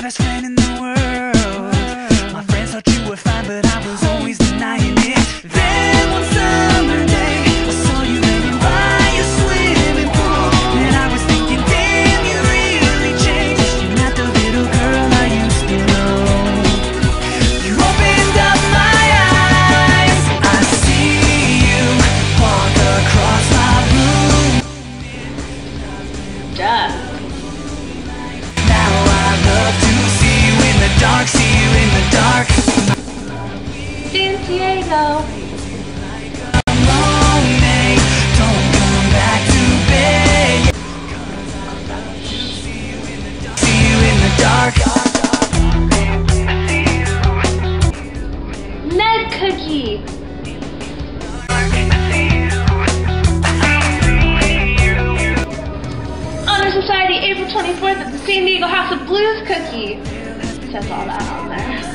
best friend in the world. My friends thought you were fine, but I was always denying it. Then one summer day, I saw you laying by your swimming pool, and I was thinking, damn, you really changed. You're not the little girl I used to know. You opened up my eyes. I see you walk across my room. Duh. Now I love to see you in the dark, see you in the dark. San Diego. Long day, don't come back to bed. See you in the dark. Ned Cookie. Honor Society, April 24th at the San Diego House of Blues Cookie. Says all that on there.